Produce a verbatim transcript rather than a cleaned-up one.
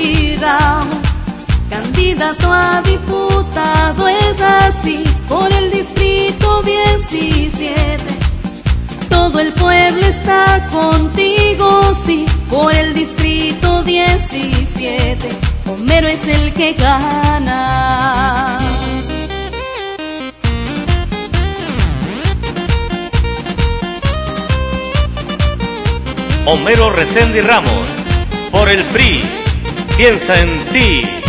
Reséndiz Ramos, candidato a diputado, es así, por el distrito diecisiete. Todo el pueblo está contigo, sí, por el distrito diecisiete. Homero es el que gana. Homero Reséndiz Ramos, por el P R I, piensa en ti.